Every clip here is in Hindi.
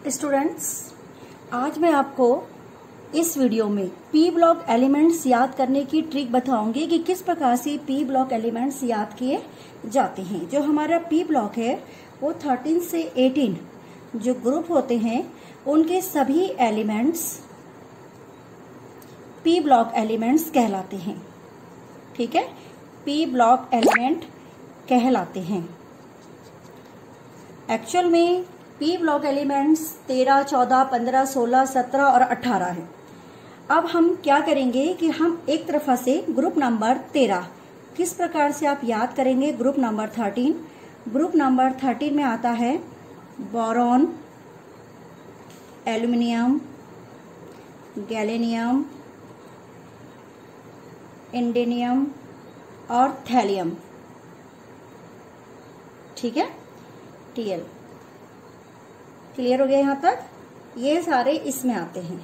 स्टूडेंट्स, आज मैं आपको इस वीडियो में पी ब्लॉक एलिमेंट्स याद करने की ट्रिक बताऊंगी कि किस प्रकार से पी ब्लॉक एलिमेंट्स याद किए जाते हैं। जो हमारा पी ब्लॉक है वो 13 से 18 जो ग्रुप होते हैं उनके सभी एलिमेंट्स पी ब्लॉक एलिमेंट्स कहलाते हैं। ठीक है, पी ब्लॉक एलिमेंट कहलाते हैं। एक्चुअल में पी ब्लॉक एलिमेंट्स 13, 14, 15, 16, 17 और 18 है। अब हम क्या करेंगे कि हम एक तरफा से ग्रुप नंबर 13 किस प्रकार से आप याद करेंगे। ग्रुप नंबर 13 में आता है बोरॉन, एल्यूमिनियम, गैलेनियम, इंडियम और थैलियम। ठीक है, Tl क्लियर हो गया यहाँ तक। ये सारे इसमें आते हैं,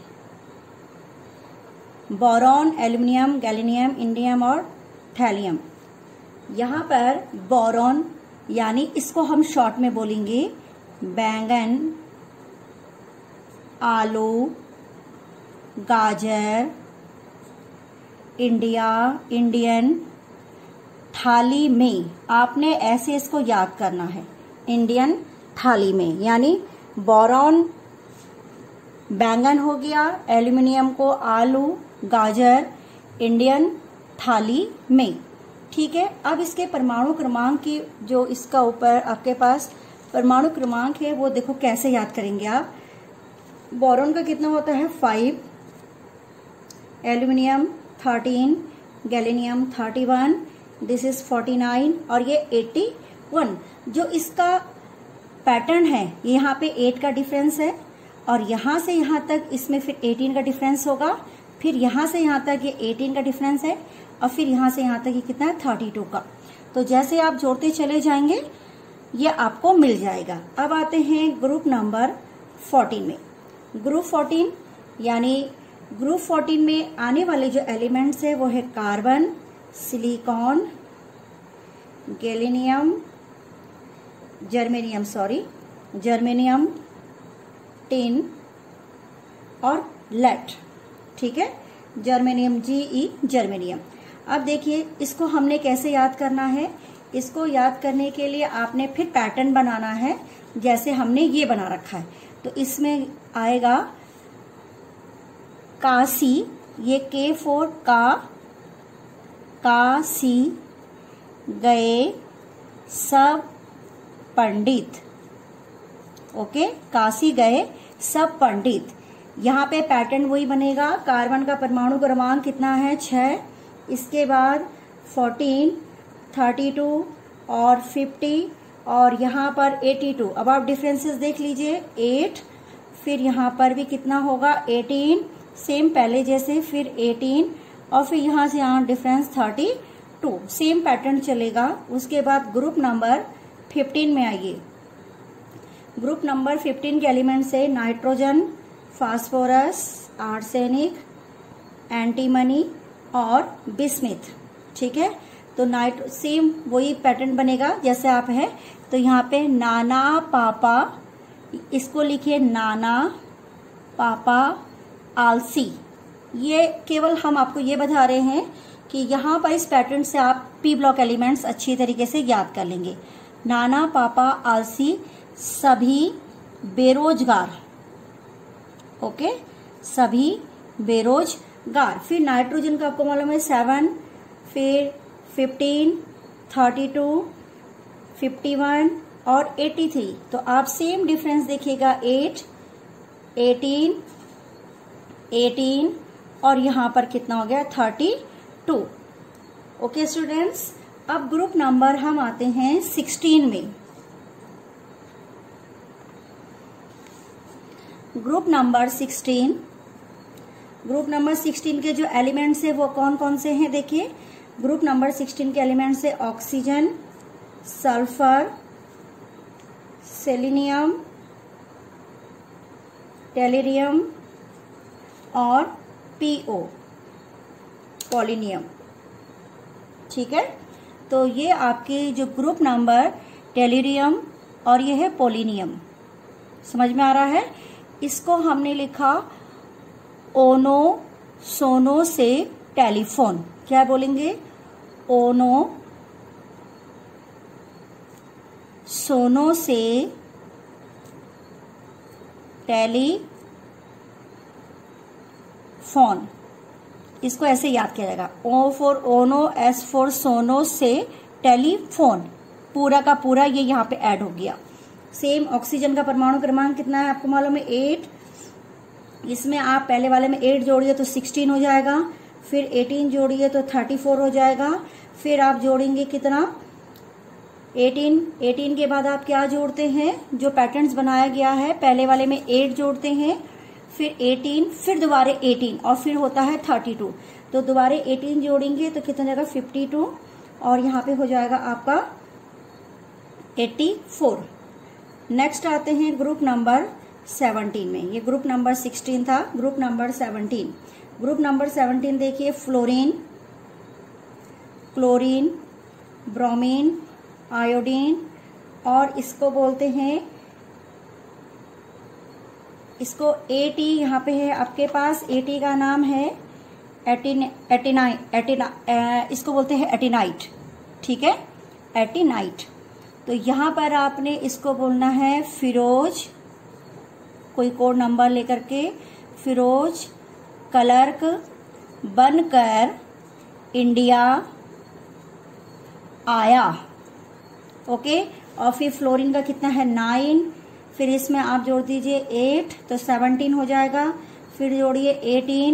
बोरॉन, एल्यूमिनियम, गैलेनियम, इंडियम और थैलियम। यहाँ पर बोरॉन यानी इसको हम शॉर्ट में बोलेंगे बैंगन, आलू, गाजर, इंडियन, थाली में। आपने ऐसे इसको याद करना है, इंडियन थाली में, यानी बोरॉन बैंगन हो गया, एल्यूमिनियम को आलू, गाजर, इंडियन थाली में। ठीक है, अब इसके परमाणु क्रमांक की जो इसका ऊपर आपके पास परमाणु क्रमांक है वो देखो कैसे याद करेंगे आप। बोरॉन का कितना होता है 5, एल्यूमिनियम 13, गैलेनियम 31, दिस इज 49 और ये 81। जो इसका पैटर्न है यहाँ पे 8 का डिफरेंस है और यहाँ से यहाँ तक इसमें फिर 18 का डिफरेंस होगा, फिर यहाँ से यहाँ तक ये 18 का डिफरेंस है और फिर यहाँ से यहाँ तक ये कितना है 32 का। तो जैसे आप जोड़ते चले जाएंगे ये आपको मिल जाएगा। अब आते हैं ग्रुप नंबर 14 में। ग्रुप 14 यानी ग्रुप 14 में आने वाले जो एलिमेंट्स है वो है carbon, silicon, gallium, germanium, tin और लेड। ठीक है, जर्मेनियम, जर्मेनियम। अब देखिए इसको हमने कैसे याद करना है। इसको याद करने के लिए आपने फिर पैटर्न बनाना है जैसे हमने ये बना रखा है। तो इसमें आएगा कासी, ये K4 कासी गए सब पंडित। ओके, काशी गए सब पंडित। यहाँ पे पैटर्न वही बनेगा। कार्बन का परमाणु क्रमांक कितना है 6, इसके बाद 14, 32 और 50 और यहाँ पर 82। अब आप डिफरेंसेस देख लीजिए, 8, फिर यहाँ पर भी कितना होगा 18, सेम पहले जैसे, फिर 18 और फिर यहाँ से यहाँ डिफरेंस 32, सेम पैटर्न चलेगा। उसके बाद ग्रुप नंबर 15 में आइए। ग्रुप नंबर 15 के एलिमेंट से नाइट्रोजन, फास्फोरस, आर्सेनिक, एंटीमनी और बिस्मिथ। ठीक है, तो सेम वही पैटर्न बनेगा जैसे आप है। तो यहाँ पे नाना पापा, इसको लिखिए नाना पापा आलसी। ये केवल हम आपको ये बता रहे हैं कि यहाँ पर इस पैटर्न से आप पी ब्लॉक एलिमेंट्स अच्छी तरीके से याद कर लेंगे। नाना पापा आलसी, सभी बेरोजगार। ओके, सभी बेरोजगार। फिर नाइट्रोजन का आपको मालूम है 7, फिर 15, 32, 51 और 83। तो आप सेम डिफरेंस देखिएगा 8, 18 और यहाँ पर कितना हो गया 32। ओके स्टूडेंट्स, अब ग्रुप नंबर हम आते हैं 16 में। ग्रुप नंबर 16 के जो एलिमेंट्स है वो कौन कौन से हैं देखिए। ग्रुप नंबर 16 के एलिमेंट्स है ऑक्सीजन, सल्फर, सेलेनियम, टेलिरियम और पीओ, पोलिनियम। ठीक है, तो ये आपके जो ग्रुप नंबर टेलिरियम और ये है पोलिनियम। समझ में आ रहा है। इसको हमने लिखा ओनो सोनो से टेलीफोन। क्या बोलेंगे? ओनो सोनो से टेलीफोन। इसको ऐसे याद किया जाएगा, ओ फॉर ओनो, एस फॉर सोनो से टेलीफोन। पूरा का पूरा ये यहाँ पे ऐड हो गया। सेम ऑक्सीजन का परमाणु क्रमांक कितना है आपको मालूम है? 8। इसमें आप पहले वाले में 8 जोड़िए तो 16 हो जाएगा, फिर 18 जोड़िए तो 34 हो जाएगा, फिर आप जोड़ेंगे कितना? 18 के बाद आप क्या जोड़ते हैं? जो पैटर्न्स बनाया गया है पहले वाले में 8 जोड़ते हैं, फिर 18, फिर दोबारे 18 और फिर होता है 32। तो दोबारे 18 जोड़ेंगे तो कितना जाएगा? 52 और यहाँ पे हो जाएगा आपका 84। नेक्स्ट आते हैं ग्रुप नंबर 17 में। ये ग्रुप नंबर 16 था, ग्रुप नंबर 17। ग्रुप नंबर 17 देखिए, फ्लोरीन, क्लोरीन, ब्रोमीन, आयोडीन और इसको बोलते हैं, इसको AT यहाँ पे है आपके पास। AT का नाम है इसको बोलते हैं एटिनाइट। ठीक है, एटिनाइट। तो यहाँ पर आपने इसको बोलना है फिरोज, कोई कोड नंबर लेकर के, फिरोज क्लर्क बनकर इंडिया आया। ओके, और फिर फ्लोरीन का कितना है? 9, फिर इसमें आप जोड़ दीजिए 8 तो 17 हो जाएगा, फिर जोड़िए 18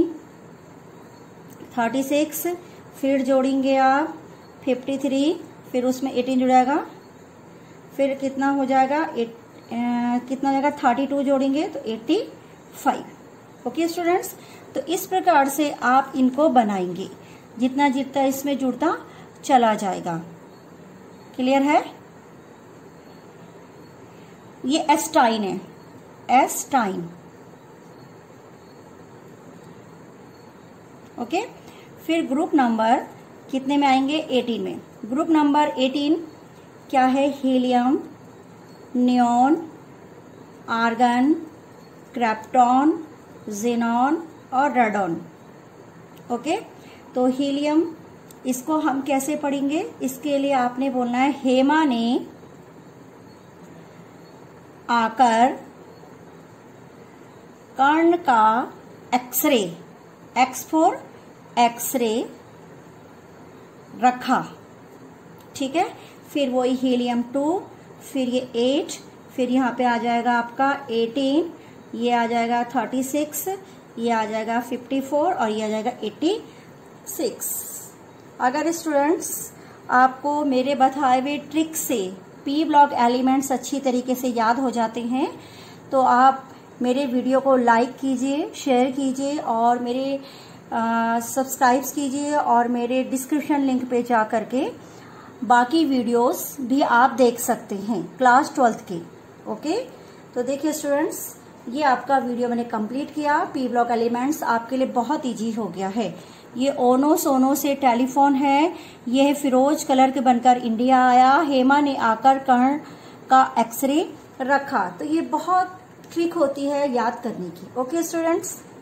36, फिर जोड़ेंगे आप 53, फिर उसमें 18 जुड़ जाएगा, फिर कितना हो जाएगा? कितना जाएगा? 32 जोड़ेंगे तो 85। ओके स्टूडेंट्स, तो इस प्रकार से आप इनको बनाएंगे, जितना जितना इसमें जुड़ता चला जाएगा। क्लियर है? ये एस्टाइन है, एस्टाइन। ओके, फिर ग्रुप नंबर कितने में आएंगे? 18 में। ग्रुप नंबर 18 क्या है? Helium, neon, argon, krypton, xenon और रेडॉन। ओके, तो हीलियम, इसको हम कैसे पढ़ेंगे? इसके लिए आपने बोलना है हेमा ने आकर कर्ण का एक्सरे, एक्स फॉर एक्सरे रखा। ठीक है, फिर वही हीलियम 2, फिर ये 8, फिर यहाँ पे आ जाएगा आपका 18, ये आ जाएगा 36, ये आ जाएगा 54 और ये आ जाएगा 86। अगर स्टूडेंट्स आपको मेरे बताए हुए ट्रिक से पी ब्लॉक एलिमेंट्स अच्छी तरीके से याद हो जाते हैं तो आप मेरे वीडियो को लाइक कीजिए, शेयर कीजिए और मेरे सब्सक्राइब कीजिए और मेरे डिस्क्रिप्शन लिंक पे जा करके बाकी वीडियोस भी आप देख सकते हैं क्लास 12th के। ओके, तो देखिए स्टूडेंट्स, ये आपका वीडियो मैंने कंप्लीट किया। पी ब्लॉक एलिमेंट्स आपके लिए बहुत इजी हो गया है। ये ओनो सोनो से टेलीफोन है, ये है फिरोज क्लर्क बनकर इंडिया आया, हेमा ने आकर कर्ण का एक्सरे रखा। तो ये बहुत ट्रिक होती है याद करने की। Okay students.